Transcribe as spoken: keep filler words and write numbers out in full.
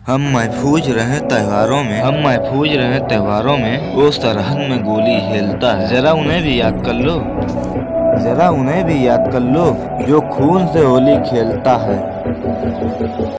हम महफूज रहे त्योहारों में हम महफूज रहे त्योहारों में वो सरहद में गोली खेलता है। जरा उन्हें भी याद कर लो जरा उन्हें भी याद कर लो जो खून से होली खेलता है।